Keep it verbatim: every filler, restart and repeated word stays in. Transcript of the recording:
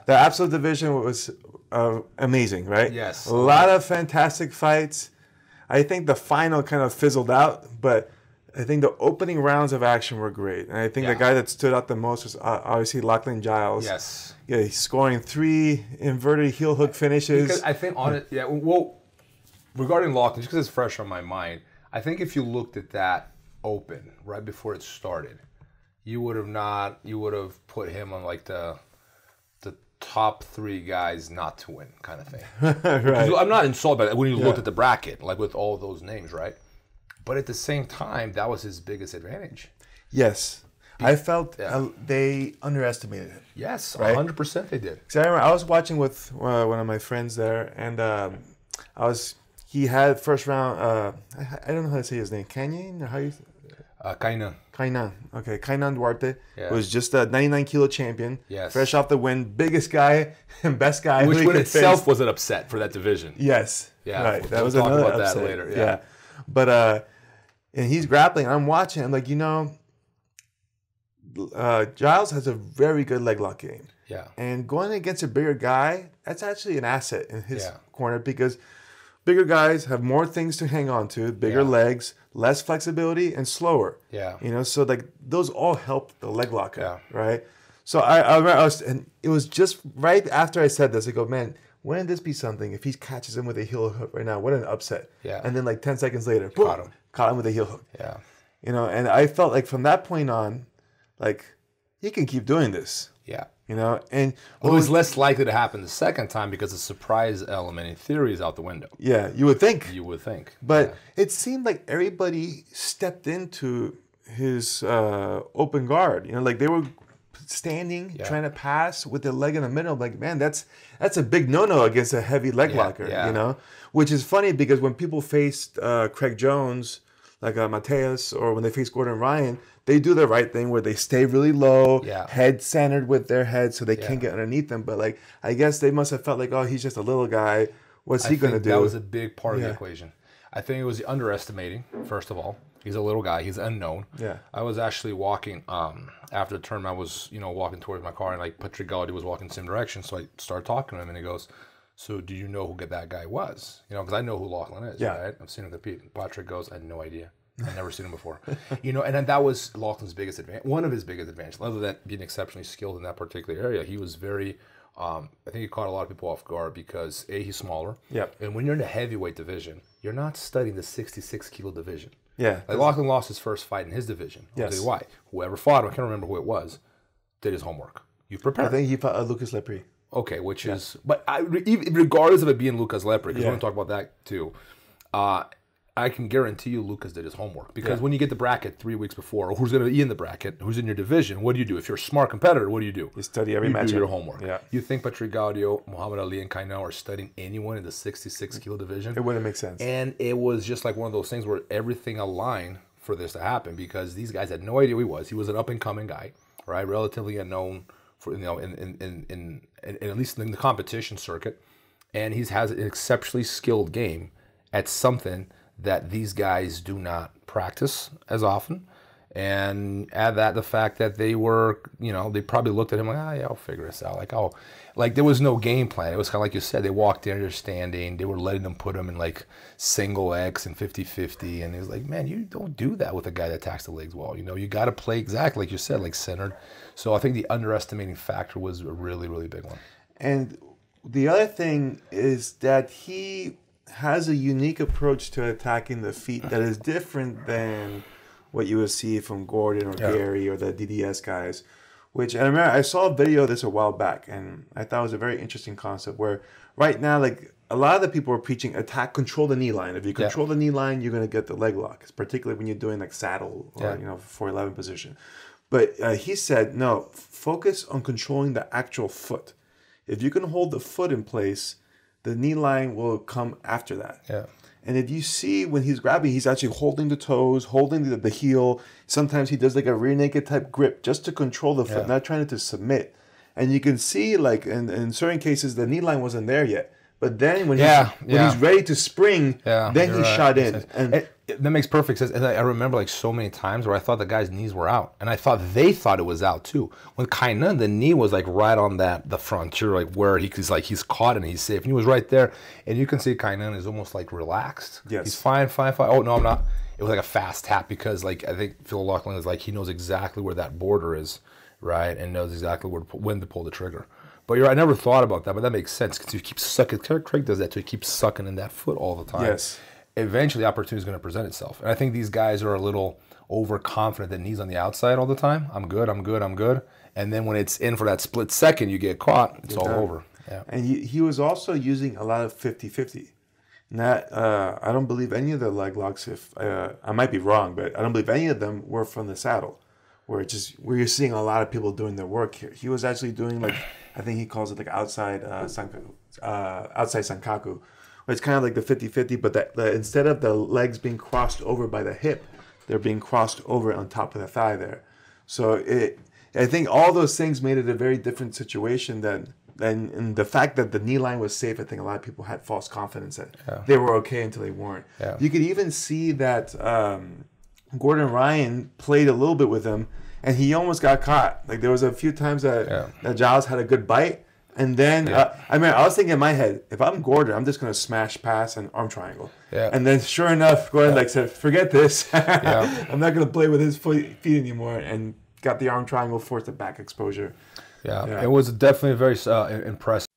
the Absolute division was uh, amazing, right? Yes. A lot of fantastic fights. I think the final kind of fizzled out, but I think the opening rounds of action were great. And I think Yeah. the guy that stood out the most was uh, obviously Lachlan Giles. Yes. Yeah, he's scoring three inverted heel hook finishes. Because I think on it, yeah. Well, regarding Lachlan, just because it's fresh on my mind, I think if you looked at that open right before it started, you would have not. You would have put him on like the the top three guys not to win kind of thing. Right. I'm not insulted by that when you Yeah. looked at the bracket, like with all those names, right? But at the same time, that was his biggest advantage. Yes. I felt Yeah. uh, they underestimated him. Yes, Right? one hundred percent they did. Because I remember I was watching with uh, one of my friends there, and um, I was he had first round. Uh, I, I don't know how to say his name. Canyon or how you? Uh, Kainan. Kainan. Okay, Kainan Duarte Yeah. was just a ninety-nine kilo champion. Yes. Fresh off the win, biggest guy and best guy. Which who he in could itself face. was an upset for that division. Yes. Yeah, Right. we'll- that we'll was talk another about that upset. later, yeah. But uh, and he's grappling. I'm watching. I'm like, you know, uh, Giles has a very good leg lock game. Yeah. And going against a bigger guy, that's actually an asset in his Yeah. corner because bigger guys have more things to hang on to, bigger Yeah. legs, less flexibility, and slower. Yeah. You know, so like those all help the leg lock up, Yeah. right? So I, I remember I was, and it was just right after I said this, I go, man, wouldn't this be something if he catches him with a heel hook right now? What an upset. Yeah. And then like ten seconds later, boom, Caught him. Caught him with a heel hook. Yeah. You know, and I felt like from that point on, like, he can keep doing this. Yeah. You know, and Well, it was less likely to happen the second time because the surprise element in theory is out the window. yeah, you would think. You would think. But it seemed like everybody stepped into his uh, open guard. You know, like they were standing, Yeah. trying to pass with their leg in the middle. Like, man, that's that's a big no-no against a heavy leg Yeah, locker. yeah. You know, which is funny because when people faced uh, Craig Jones, like uh, Mateus, or when they face Gordon Ryan, they do the right thing where they stay really low, Yeah. head centered with their head, so they Yeah. can't get underneath them. But like, I guess they must have felt like, oh, he's just a little guy. What's I he gonna think do? that was a big part of Yeah. the equation. I think it was underestimating, first of all. He's a little guy. He's unknown. Yeah. I was actually walking, um, after the tournament, I was, you know, walking towards my car, and like Patrick Gaudy was walking the same direction. So I started talking to him, and he goes, so do you know who that guy was? You know, because I know who Lachlan is, Yeah. right? I've seen him compete. Patrick goes, I had no idea. I've never seen him before. You know, and then that was Lachlan's biggest advantage, one of his biggest advantages. Other than being exceptionally skilled in that particular area, he was very, um, I think he caught a lot of people off guard because, A, he's smaller. Yep. And when you're in the heavyweight division, you're not studying the sixty-six kilo division. Yeah. Like Lachlan lost his first fight in his division. I'll Yes. tell you why. Whoever fought him, I can't remember who it was, did his homework. You I prepared. think he fought uh, Lucas Lepre. Okay, which is, but I, even- regardless of it being Lucas Lepre, because Yeah. we're going to talk about that too, uh, I can guarantee you Lucas did his homework. Because Yeah. when you get the bracket three weeks before, or who's going to be in the bracket, who's in your division, what do you do? If you're a smart competitor, what do you do? You study every you matchup. do your homework. Yeah. You think Patrick Gaudio, Muhammad Ali, and Kainan are studying anyone in the sixty-six kilo division? It wouldn't make sense. And it was just like one of those things where everything aligned for this to happen because these guys had no idea who he was. He was an up and coming guy, right? Relatively unknown for you know in in in, in, in, in at least in the competition circuit, and he has an exceptionally skilled game at something that these guys do not practice as often. And add that the fact that they were, you know, they probably looked at him like, ah, yeah, I'll figure this out. Like, oh, like there was no game plan. It was kind of like you said, they walked in, they're standing, they were letting them put them in like single X and fifty fifty. And it was like, man, you don't do that with a guy that attacks the legs well. You know, you got to play exactly like you said, like centered. So I think the underestimating factor was a really, really big one. And the other thing is that he has a unique approach to attacking the feet that is different than what you would see from Gordon or Yeah. Gary or the D D S guys. Which I remember I saw a video of this a while back, and I thought it was a very interesting concept. Where right now, like a lot of the people are preaching, attack, control the knee line. If you control the knee line, you're gonna get the leg lock. Particularly when you're doing like saddle or Yeah. you know four eleven position. But uh, he said no, focus on controlling the actual foot. If you can hold the foot in place, the knee line will come after that. Yeah. And if you see when he's grabbing, he's actually holding the toes, holding the, the heel. Sometimes he does like a rear naked type grip just to control the foot, Yeah. not trying to submit. And you can see like in, in certain cases, the knee line wasn't there yet. But then when, Yeah, he's, when yeah. he's ready to spring, Yeah, then you're he right. shot in. And And That makes perfect sense. And I I remember like so many times where I thought the guy's knees were out, and I thought they thought it was out too. When Kainan, the knee was like right on that the frontier, like where he, he's like he's caught and he's safe, and he was right there, and you can see Kainan is almost like relaxed. Yes, he's fine, fine, fine. Oh no, I'm not. It was like a fast tap because like I think Phil Laughlin is like he knows exactly where that border is, right, and knows exactly where to, when to pull the trigger. But you're, I never thought about that, but that makes sense because you keep sucking. Craig does that too. He keeps sucking in that foot all the time. Yes. Eventually, the opportunity is going to present itself. And I think these guys are a little overconfident that knees on the outside all the time. I'm good, I'm good, I'm good. And then when it's in for that split second, you get caught, it's You're all done. over. Yeah. And he, he was also using a lot of fifty-fifty. Not, uh, I don't believe any of the leg locks, if uh, I might be wrong, but I don't believe any of them were from the saddle. Where it's just where you're seeing a lot of people doing their work here. He was actually doing like I think he calls it like outside uh, sankaku, uh, outside sankaku. Where it's kind of like the fifty-fifty, but that the, instead of the legs being crossed over by the hip, they're being crossed over on top of the thigh there. So it, I think all those things made it a very different situation than and, and the fact that the knee line was safe. I think a lot of people had false confidence that yeah. they were okay until they weren't. Yeah. You could even see that. Um, Gordon Ryan played a little bit with him, and he almost got caught. Like there was a few times that, yeah. that Giles had a good bite, and then yeah. uh, I mean I was thinking in my head, if I'm Gordon, I'm just gonna smash pass and arm triangle. Yeah. And then sure enough, Gordon yeah. like said, forget this. yeah. I'm not gonna play with his feet anymore, and got the arm triangle, forced a back exposure. Yeah, yeah. It was definitely very uh, impressive.